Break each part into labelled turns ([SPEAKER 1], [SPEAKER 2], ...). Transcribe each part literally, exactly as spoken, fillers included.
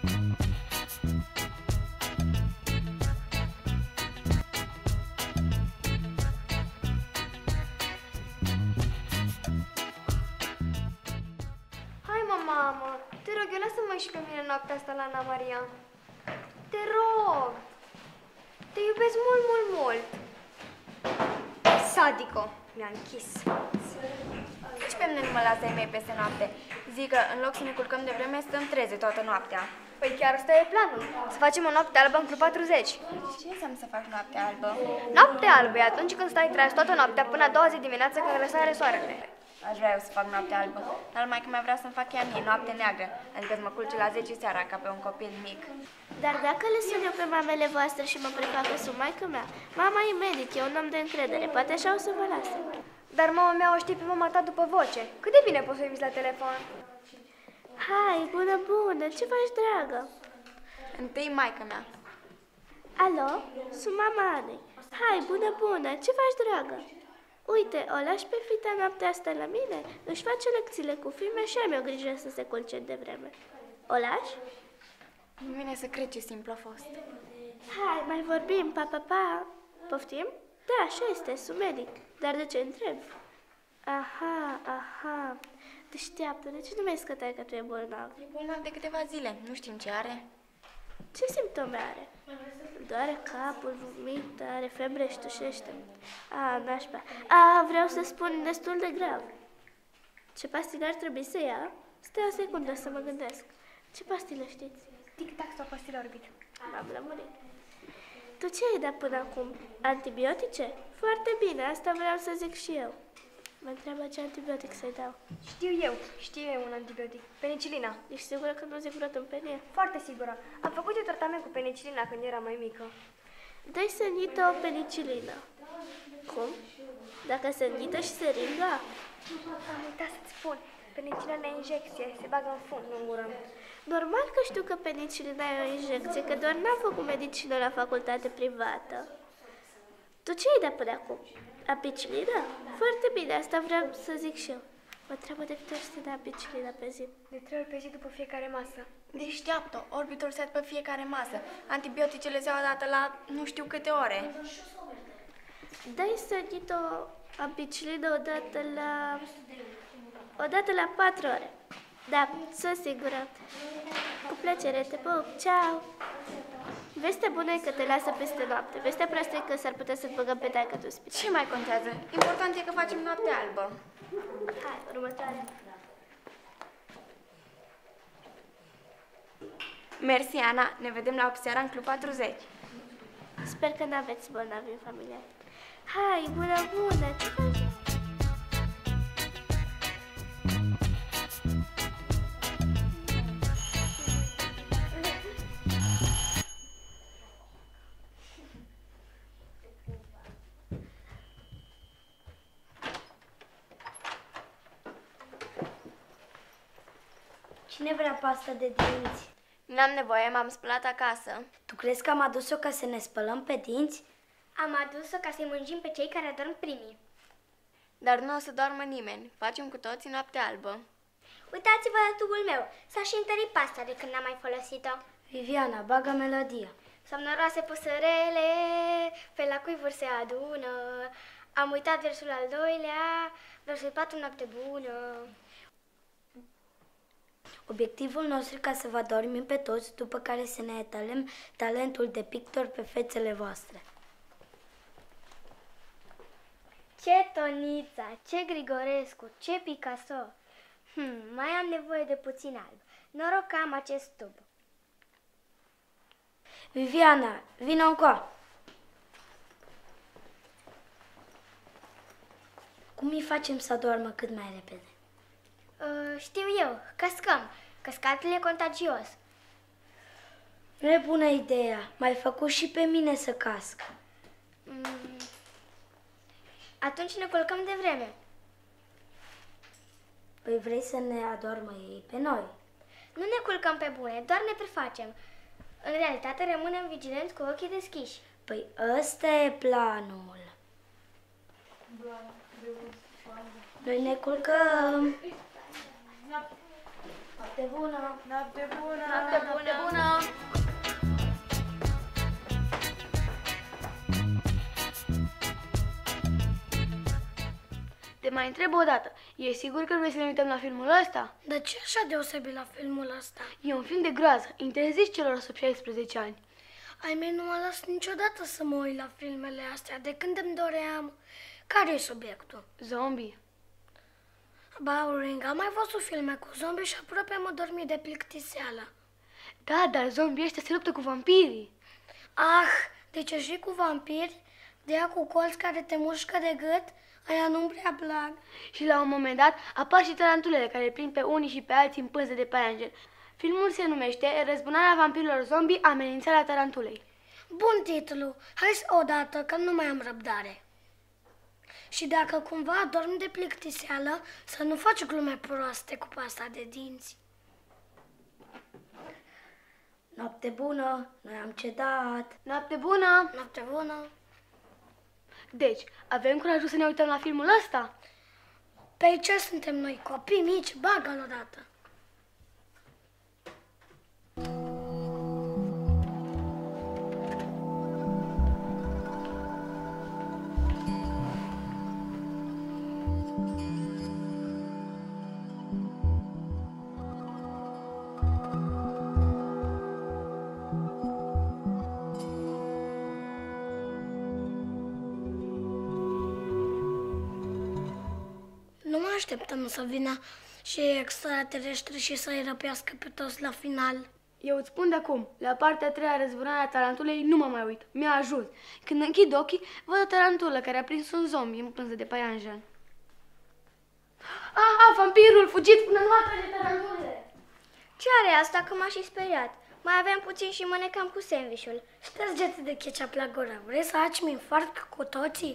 [SPEAKER 1] Hai, mă, mamă, te rog, eu lasă-mă și pe mine noaptea asta la Ana Maria. Te rog, te iubesc mult, mult, mult. Sadico, mi-a închis.
[SPEAKER 2] Nici pe mine nu mă lasă ei mei peste noapte. Zic că în loc să ne culcăm de vreme, stăm treze toată noaptea.
[SPEAKER 1] Păi chiar ăsta e planul, să facem o noapte albă în Club patruzeci.
[SPEAKER 2] Ce înseamnă să faci noapte albă?
[SPEAKER 1] Noapte albă e atunci când stai treaz toată noaptea până a doua zi dimineață când răsare soarele.
[SPEAKER 2] Aș vrea eu să fac noapte albă, dar mai că mai vrea să-mi fac ea mie noapte neagră, adică să mă culce la zece seara ca pe un copil mic.
[SPEAKER 3] Dar dacă le sun eu pe mamele voastre și mă prefac că sunt maică mea, mama e medic, e un om de încredere, poate așa o să vă lase.
[SPEAKER 1] Dar mama mea o știe pe mama ta după voce. Cât de bine poți să o inviți la telefon?
[SPEAKER 3] Hai, bună, bună, ce faci, dragă?
[SPEAKER 2] Întâi maică mea.
[SPEAKER 3] Alo, sunt mama Anei. Hai, bună, bună, ce faci, dragă? Uite, o lași pe fita noaptea asta la mine? Își face lecțiile cu filme și am eu grijă să se culce de vreme. O lași?
[SPEAKER 2] Nu vine să cred ce simplu a fost.
[SPEAKER 3] Hai, mai vorbim, pa, pa, pa. Poftim? Da, așa este, sunt medic. Dar de ce întreb? Aha, aha. Deșteaptă, de ce nu mi-ai scătat că tu e bolnav?
[SPEAKER 2] E bolnav de câteva zile, nu știm ce are.
[SPEAKER 3] Ce simptome are? Doare capul, vomită, are febre și tușește. A, nașpa. A, vreau să spun destul de grav. Ce pastile ar trebui să ia? Stai o secundă să mă gândesc. Ce pastile știți?
[SPEAKER 1] Tic-tac sau pastile orbit.
[SPEAKER 3] M-am lămurit. Tu ce ai dat până acum? Antibiotice? Foarte bine, asta vreau să zic și eu. Mă întreabă ce antibiotic să-i dau.
[SPEAKER 1] Știu eu, știu eu un antibiotic. Penicilina.
[SPEAKER 3] Ești sigură că nu zic vreo tâmpenie?
[SPEAKER 1] Foarte sigură. Am făcut eu tratament cu penicilina când eram mai mică.
[SPEAKER 3] Dă-i sănită o penicilină. Cum? Dacă sănită și seringa?
[SPEAKER 1] Am uitat să-ți spun. Penicilina e injecție, se bagă în fund, nu în gură.
[SPEAKER 3] Normal că știu că penicilina e o injecție, că doar n-am făcut medicină la facultate privată. Tu ce ai dat până acum? Ampicilină? Foarte bine, asta vreau să zic și eu. Mă întreabă de câte ori să dea ampicilină pe zi.
[SPEAKER 1] De trei ori pe zi după fiecare masă.
[SPEAKER 2] Deșteaptă, orbitul set pe fiecare masă. Antibioticele se iau odată la nu știu câte ore.
[SPEAKER 3] Dai sănit o ampicilină odată la... odată la patru ore. Da, sunt sigură. Cu plăcere, te pup, ceau! Vestea bună e că te lasă peste noapte. Vestea proastă e că s-ar putea să-ți băgăm pe taică tu spital.
[SPEAKER 2] Ce mai contează? Important e că facem noapte albă.
[SPEAKER 3] Hai, următoare.
[SPEAKER 2] Mersi, Ana. Ne vedem la opt seara în Club patruzeci.
[SPEAKER 3] Sper că n-aveți bolnavi în familie. Hai, bună, bună! Ce faci?
[SPEAKER 4] Cine vrea pasta de dinți?
[SPEAKER 2] N-am nevoie, m-am spălat acasă.
[SPEAKER 4] Tu crezi că am adus-o ca să ne spălăm pe dinți?
[SPEAKER 1] Am adus-o ca să-i mânjim pe cei care adorm primii.
[SPEAKER 2] Dar nu o să doarmă nimeni. Facem cu toții noapte albă.
[SPEAKER 1] Uitați-vă la tubul meu. S-a și întărit pasta de când n-am mai folosit-o.
[SPEAKER 4] Viviana, bagă melodia.
[SPEAKER 1] Somnoroase păsărele, pe la cuivuri se adună. Am uitat versul al doilea, versul patru, noapte bună.
[SPEAKER 4] Obiectivul nostru e ca să vă adormim pe toți, după care să ne etalăm talentul de pictor pe fețele voastre.
[SPEAKER 1] Ce Tonița, ce Grigorescu, ce Picasso. Hmm, mai am nevoie de puțin alb. Noroc că am acest tub.
[SPEAKER 4] Viviana, vină încoa! Cum îi facem să doarmă cât mai repede?
[SPEAKER 1] Uh, știu eu, căscăm. Căscatul e contagios.
[SPEAKER 4] Nu e bună ideea. M-ai făcut și pe mine să casc.
[SPEAKER 1] Mm. Atunci ne culcăm de vreme.
[SPEAKER 4] Păi vrei să ne adormă ei pe noi?
[SPEAKER 1] Nu ne culcăm pe bune, doar ne prefacem. În realitate rămânem vigilenți cu ochii deschiși.
[SPEAKER 4] Păi ăsta e planul. Noi ne culcăm. Noapte bună!
[SPEAKER 2] Noapte bună! Noapte bună!
[SPEAKER 5] mai întreb o dată. E sigur că vrei să ne uităm la filmul ăsta?
[SPEAKER 3] De ce așa deosebit la filmul ăsta?
[SPEAKER 5] E un film de groază, interzis celor sub șaisprezece ani.
[SPEAKER 3] Ai mei, nu mă las niciodată să mă uit la filmele astea, de când îmi doream. Care e subiectul?
[SPEAKER 5] Zombie.
[SPEAKER 3] Bauring, am mai văzut filme cu zombie și aproape am adormit de plictiseală.
[SPEAKER 5] Da, dar zombii ăștia se luptă cu vampirii.
[SPEAKER 3] Ah, deci și cu vampiri, de ea cu colți care te mușcă de gât, aia nu-mi prea plac.
[SPEAKER 5] Și la un moment dat apar și tarantulele care prind pe unii și pe alții în pânză de paianjen. Filmul se numește Răzbunarea vampirilor zombie, amenințarea tarantulei.
[SPEAKER 3] Bun titlu, hai să odată că nu mai am răbdare. Și dacă cumva adormi de plictiseală, să nu faci glume proaste cu pasta de dinți.
[SPEAKER 4] Noapte bună, noi am cedat.
[SPEAKER 5] Noapte bună!
[SPEAKER 3] Noapte bună!
[SPEAKER 5] Deci, avem curajul să ne uităm la filmul ăsta?
[SPEAKER 3] Pe ce suntem noi, copii mici? Bagă-l odată! Nu mă așteptăm să vină și extraterestri și să-i răpească pe toți la final.
[SPEAKER 5] Eu îți spun de acum, la partea a treia, Răzbunarea tarantulei, nu mă mai uit. Mi-a ajuns. Când închid ochii, văd o tarantulă care a prins un zombie în pânză de paianjen. Ah, ah, vampirul, fugiți până nu atrage tarantulele!
[SPEAKER 1] Ce are asta că m-a și speriat? Mai aveam puțin și mânecam cu sandvișul.
[SPEAKER 3] Ștergeți de ketchup la gură. Vrei să faci infarct cu toții?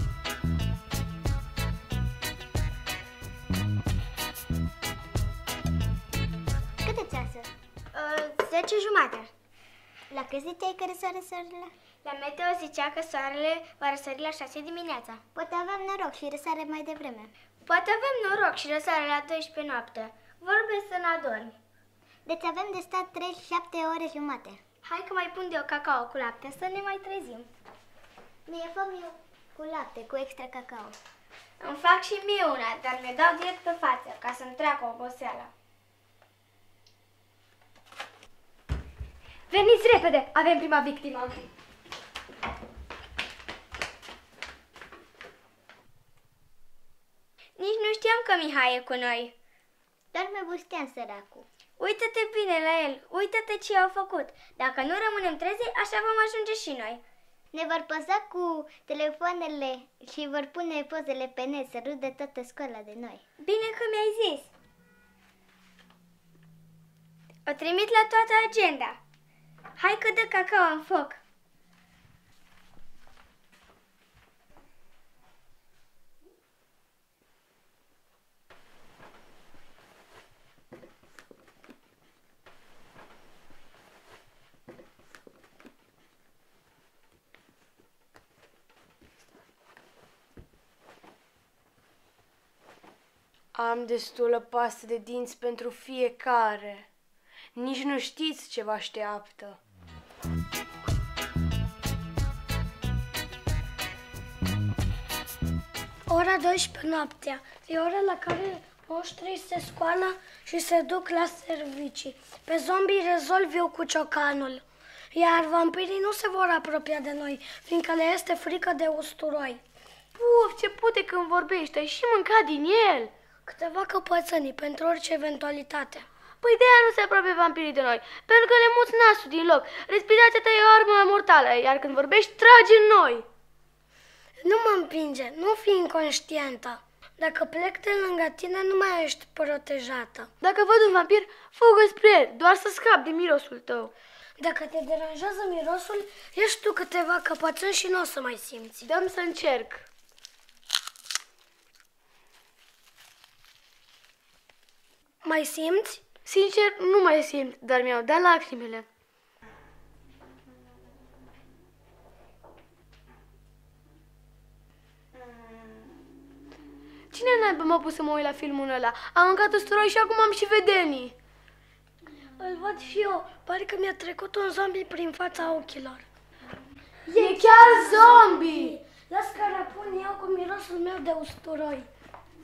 [SPEAKER 6] Câte ceasă?
[SPEAKER 1] Uh, zece jumate.
[SPEAKER 6] La cât ziceai că răsare soarele?
[SPEAKER 1] La meteo zicea că soarele va răsări la șase dimineața.
[SPEAKER 6] Poate aveam noroc și răsare mai devreme.
[SPEAKER 1] Poate avem noroc și răsare la douăsprezece noapte. Vorbesc să n-adormi.
[SPEAKER 6] Deci avem de stat trei șapte ore jumate.
[SPEAKER 1] Hai că mai pun de o cacao cu lapte să ne mai trezim.
[SPEAKER 6] Mie fă eu cu lapte, cu extra cacao.
[SPEAKER 1] Îmi fac și mie una, dar mi-o dau direct pe față, ca să-mi treacă oboseala. Veniți repede, avem prima victimă. Nici nu știam că Mihai e cu noi.
[SPEAKER 6] Doar me busteam săracul.
[SPEAKER 1] Uită-te bine la el, uită-te ce au făcut. Dacă nu rămânem trezi, așa vom ajunge și noi.
[SPEAKER 6] Ne vor păsa cu telefoanele și vor pune pozele pe net să râdă toată școala de noi.
[SPEAKER 1] Bine că mi-ai zis. O trimit la toată agenda. Hai că dă cacao în foc.
[SPEAKER 5] Am destulă pastă de dinți pentru fiecare. Nici nu știți ce vă așteaptă.
[SPEAKER 3] Ora douăsprezece noaptea. E ora la care monștrii se scoală și se duc la servicii. Pe zombie rezolv eu cu ciocanul. Iar vampirii nu se vor apropia de noi, fiindcă le este frică de usturoi.
[SPEAKER 5] Uf, ce pute când vorbești, ai și mâncat din el.
[SPEAKER 3] Câteva căpățânii pentru orice eventualitate.
[SPEAKER 5] Păi de-aia nu se apropie vampirii de noi, pentru că le muți nasul din loc. Respirația ta e o armă mortală, iar când vorbești, tragi în noi.
[SPEAKER 3] Nu mă împinge, nu fi inconștientă. Dacă plec de lângă tine, nu mai ești protejată.
[SPEAKER 5] Dacă văd un vampir, fugă spre el, doar să scapi de mirosul tău.
[SPEAKER 3] Dacă te deranjează mirosul, ieși tu câteva căpățâni și nu o să mai simți.
[SPEAKER 5] Dăm să încerc.
[SPEAKER 3] Mai simți?
[SPEAKER 5] Sincer, nu mai simt, dar mi-au dat lacrimile. Cine naiba m-a pus să mă uit la filmul ăla? Am mâncat usturoi și acum am și vedenii.
[SPEAKER 3] Îl văd și eu. Pare că mi-a trecut un zombie prin fața ochilor.
[SPEAKER 5] E chiar zombie!
[SPEAKER 3] Las că răpun eu cu mirosul meu de usturoi.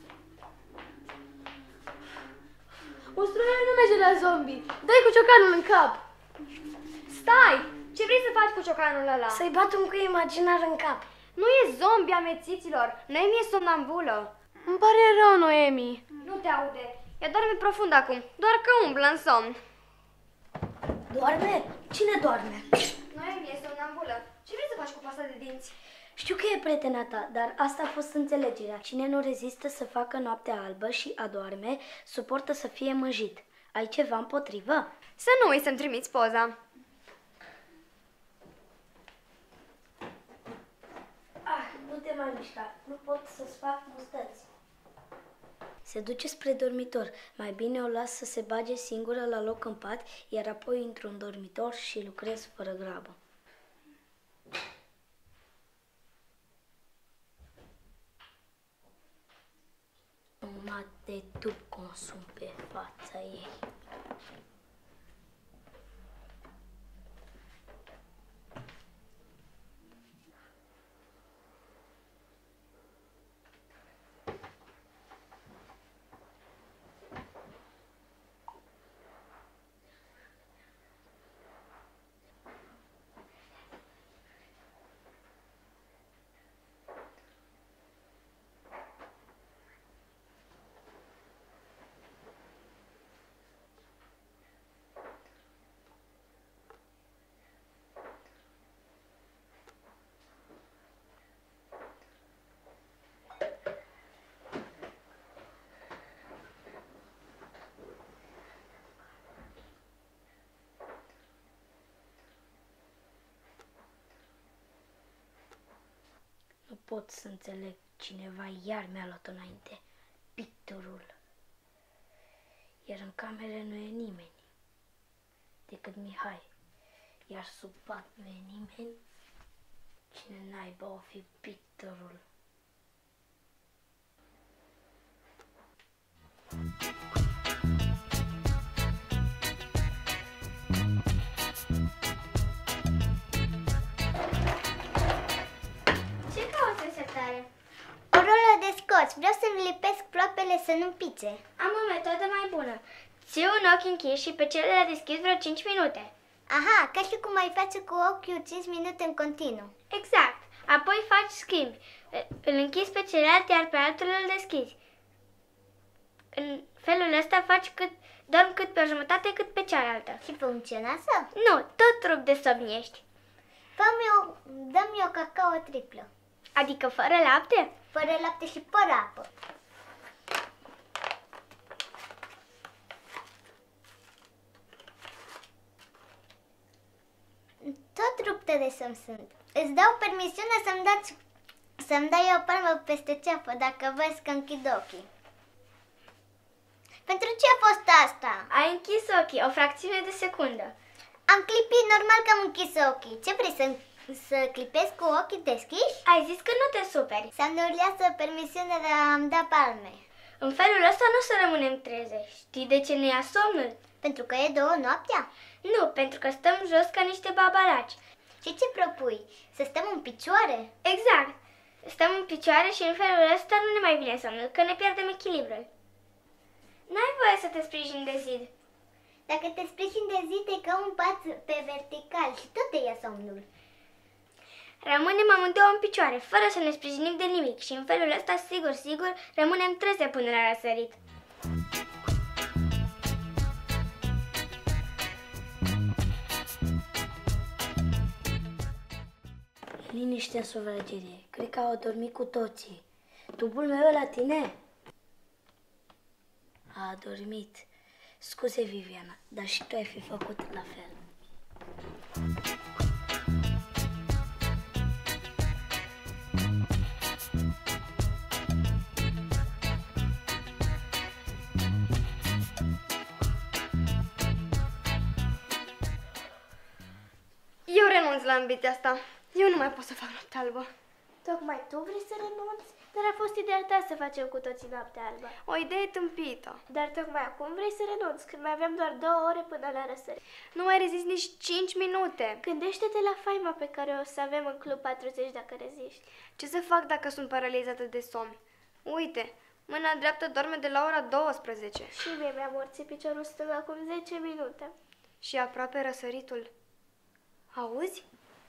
[SPEAKER 5] Usturoi nu merge la zombie. Dai cu ciocanul în cap.
[SPEAKER 1] Stai! Ce vrei să faci cu ciocanul ăla?
[SPEAKER 4] Să-i bat un cuie imaginar în cap.
[SPEAKER 1] Nu e zombie, amețiților. Noemi e somnambulă.
[SPEAKER 5] Îmi pare rău, Noemi.
[SPEAKER 1] Nu te aude. Ea dorme profund acum, doar că umblă în somn.
[SPEAKER 4] Doarme? Cine doarme?
[SPEAKER 1] Noemi e somnambulă. Ce vrei să faci cu pasta de dinți?
[SPEAKER 4] Știu că e prietena ta, dar asta a fost înțelegerea. Cine nu rezistă să facă noaptea albă și adorme, suportă să fie mânjit. Ai ceva împotrivă?
[SPEAKER 1] Să nu uiți să-mi trimiți poza.
[SPEAKER 4] Ah, nu te mai mișca. Nu pot să-ți fac mustăți. Se duce spre dormitor. Mai bine o las să se bage singură la loc în pat, iar apoi intru în dormitor și lucrez fără grabă. Jumătate de tub consum pe fața ei. Nu pot să înțeleg, cineva iar mi-a luat înainte pictorul. Iar în cameră nu e nimeni decât Mihai. Iar sub pat nu e nimeni. Cine naiba o fi pictorul?
[SPEAKER 6] O rolă de scoci. Vreau să-mi lipesc ploapele să nu pice.
[SPEAKER 3] Am o metodă mai bună. Ții un ochi închis și pe celălalt deschis vreo cinci minute.
[SPEAKER 6] Aha, ca și cum ai face cu ochiul cinci minute în continuu.
[SPEAKER 3] Exact. Apoi faci schimbi. Îl închizi pe celălalt, iar pe altul îl deschizi. În felul ăsta faci cât, dormi cât pe o jumătate, cât pe cealaltă.
[SPEAKER 6] Și funcționează?
[SPEAKER 3] Nu, tot trup de somn ești.
[SPEAKER 6] Fă-mi o, dă-mi o cacao triplă.
[SPEAKER 3] Adică fără lapte?
[SPEAKER 6] Fără lapte și fără apă. Tot ruptă de somn sunt. Îți dau permisiune să-mi dați, să-mi dai o palmă peste ceafă dacă vezi că închid ochii. Pentru ce a fost asta?
[SPEAKER 3] Ai închis ochii, o fracțiune de secundă.
[SPEAKER 6] Am clipit, normal că am închis ochii. Ce vrei, să, să clipesc cu ochii deschiși?
[SPEAKER 3] Ai zis că nu te superi.
[SPEAKER 6] Să-mi urlează permisiune de a-mi da palme.
[SPEAKER 3] În felul ăsta nu o să rămânem trezești. Știi de ce ne ia somnul?
[SPEAKER 6] Pentru că e două noaptea?
[SPEAKER 3] Nu, pentru că stăm jos ca niște babalaci.
[SPEAKER 6] Și ce propui? Să stăm în picioare?
[SPEAKER 3] Exact. Stăm în picioare și în felul ăsta nu ne mai vine somnul, că ne pierdem echilibrul. N-ai voie să te sprijini de zid.
[SPEAKER 6] Dacă te sprijini de zi, te ca un pat pe vertical și tot te ia somnul.
[SPEAKER 3] Rămânem amândouă în picioare, fără să ne sprijinim de nimic și în felul ăsta, sigur, sigur, rămânem treze până la răsărit.
[SPEAKER 4] Liniște în sufragerie. Cred că au adormit cu toții. Tubul meu e la tine? A adormit. Scuze, Viviana, dar și tu ai fi făcut la fel.
[SPEAKER 1] Eu renunț la ambiția asta. Eu nu mai pot să fac noapte albă.
[SPEAKER 3] Tocmai tu vrei să renunți? Dar a fost ideea ta să facem cu toții noaptea albă.
[SPEAKER 1] O idee tâmpită.
[SPEAKER 3] Dar tocmai acum vrei să renunți, când mai avem doar două ore până la răsărit.
[SPEAKER 1] Nu mai rezist nici cinci minute.
[SPEAKER 3] Gândește-te la faima pe care o să avem în Club patruzeci dacă reziști.
[SPEAKER 1] Ce să fac dacă sunt paralizată de somn? Uite, Mâna dreaptă doarme de la ora douăsprezece.
[SPEAKER 3] Și mie mi-a morțit piciorul stâng acum zece minute.
[SPEAKER 1] Și aproape răsăritul. Auzi?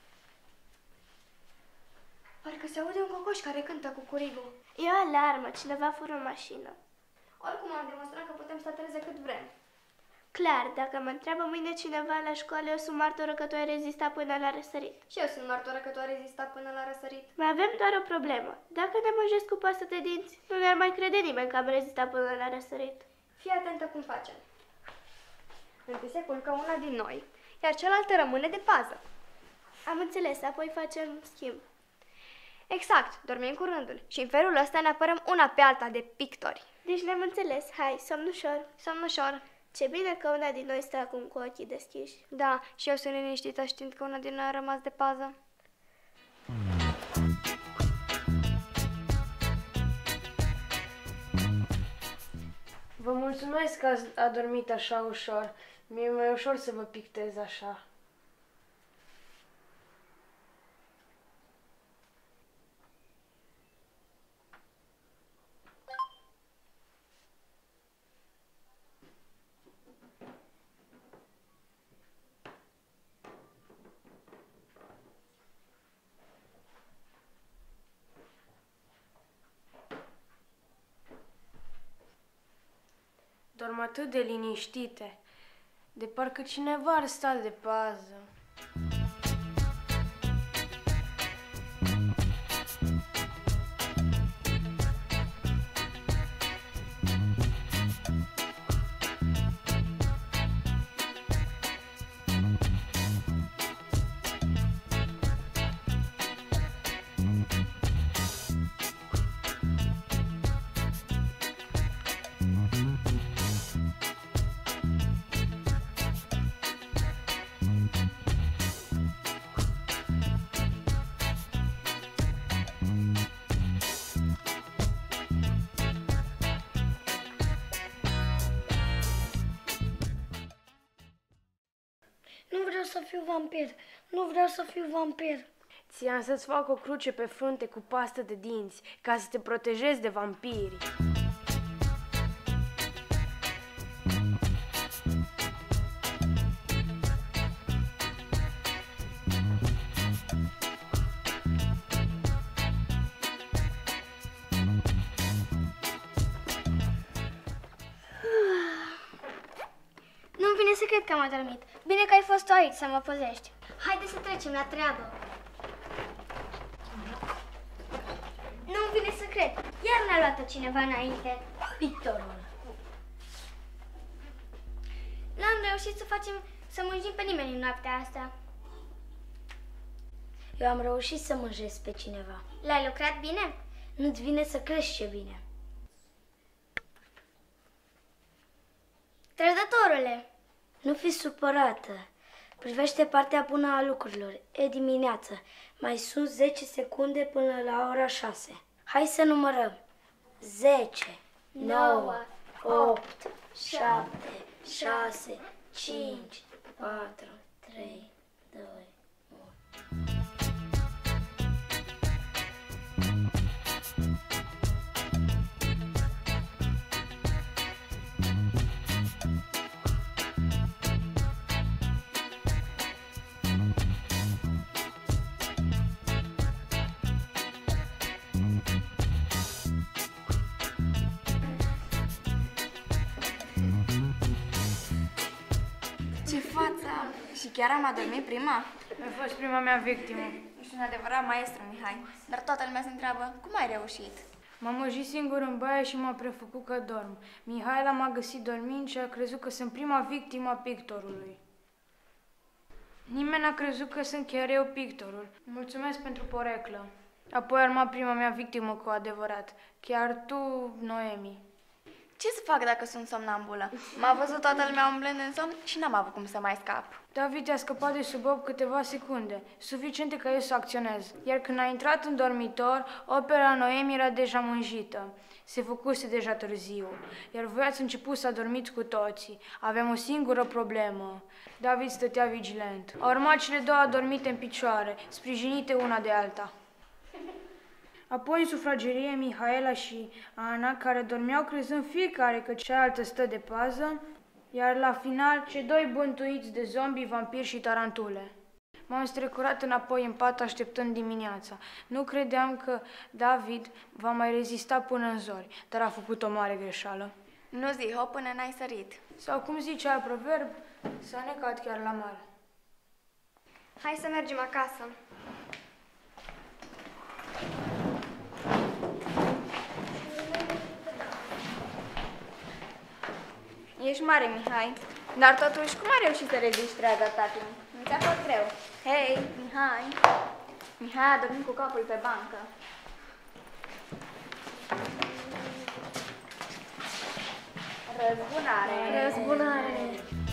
[SPEAKER 1] Parcă se aude un cocoș care cântă cu curigul.
[SPEAKER 3] E o alarmă, cineva fură în mașină.
[SPEAKER 1] Oricum am demonstrat că putem sta treze cât vrem.
[SPEAKER 3] Clar, dacă mă întreabă mâine cineva la școală, eu sunt martoră că tu ai rezistat până la răsărit.
[SPEAKER 1] Și eu sunt martoră că tu ai rezistat până la răsărit.
[SPEAKER 3] Mai avem doar o problemă. Dacă ne mânjesc cu pastă de dinți, nu ne-ar mai crede nimeni că am rezistat până la răsărit.
[SPEAKER 1] Fii atentă cum facem. Întâi se culcă una din noi, iar cealaltă rămâne de pază.
[SPEAKER 3] Am înțeles, apoi facem schimb.
[SPEAKER 1] Exact, dormim cu rândul și în felul ăsta ne apărăm una pe alta de pictori.
[SPEAKER 3] Deci ne-am înțeles. Hai, somn ușor.
[SPEAKER 1] Somn ușor.
[SPEAKER 3] Ce bine că una din noi stă acum cu ochii deschiși.
[SPEAKER 1] Da, și eu sunt liniștită știind că una din noi a rămas de pază.
[SPEAKER 5] Vă mulțumesc că ați adormit așa ușor. Mi-e mai ușor să vă pictez așa. Dorm atât de liniștite, de parcă cineva ar sta de pază.
[SPEAKER 4] Nu vreau să fiu vampir. Nu vreau să fiu vampir.
[SPEAKER 5] Ți-am să-ți fac o cruce pe frunte cu pastă de dinți, ca să te protejezi de vampiri.
[SPEAKER 3] Nu-mi vine să cred că am adormit. Bine că ai fost tu aici să mă păzești. Haide să trecem la treabă. Nu-mi vine să cred. Iar ne-a luat cineva înainte.
[SPEAKER 4] Pictorul.
[SPEAKER 3] N-am reușit să facem să mânjim pe nimeni în noaptea asta.
[SPEAKER 4] Eu am reușit să mânjesc pe cineva.
[SPEAKER 3] L-ai lucrat bine?
[SPEAKER 4] Nu-ți vine să crezi ce bine.
[SPEAKER 3] Trădătorule!
[SPEAKER 4] Nu fi supărată. Privește partea bună a lucrurilor. E dimineață. Mai sunt zece secunde până la ora șase. Hai să numărăm. zece, nouă, opt, șapte, șase, cinci, patru, trei, doi, unu.
[SPEAKER 2] Ce față! Și chiar am adormit prima?
[SPEAKER 5] A fost prima mea victimă.
[SPEAKER 2] Ești un adevărat maestru, Mihai. Dar toată lumea se întreabă, cum ai reușit?
[SPEAKER 5] M-am ăjit singur în baie și m-a prefăcut că dorm. Mihaela m-a găsit dormind și a crezut că sunt prima victimă a pictorului. Nimeni n-a crezut că sunt chiar eu pictorul. Mulțumesc pentru poreclă. Apoi a urmat prima mea victimă cu adevărat. Chiar tu, Noemi.
[SPEAKER 2] Ce să fac dacă sunt somnambulă? M-a văzut toată lumea umblând în somn și n-am avut cum să mai scap.
[SPEAKER 5] David a scăpat de sub ochi câteva secunde, suficiente ca eu să acționez. Iar când a intrat în dormitor, opera Noemi era deja mânjită. Se făcuse deja târziu, iar voi ați început să adormiți cu toții. Aveam o singură problemă. David stătea vigilent. Au urmat cele două adormite în picioare, sprijinite una de alta. Apoi în sufragerie Mihaela și Ana, care dormeau crezând fiecare că cealaltă stă de pază, iar la final cei doi bântuiți de zombi, vampiri și tarantule. M-am strecurat înapoi în pat așteptând dimineața. Nu credeam că David va mai rezista până în zori, dar a făcut o mare greșeală.
[SPEAKER 2] Nu zi hop până n-ai sărit.
[SPEAKER 5] Sau cum zicea proverb, s-a necat chiar la mare.
[SPEAKER 1] Hai să mergem acasă.
[SPEAKER 2] Ești mare, Mihai. Dar totuși, cum ai reușit să reziști treaza tati? Nu ți-a fost greu. Hei, Mihai. Mihai a dormit cu capul pe bancă. Răzbunare.
[SPEAKER 1] Răzbunare.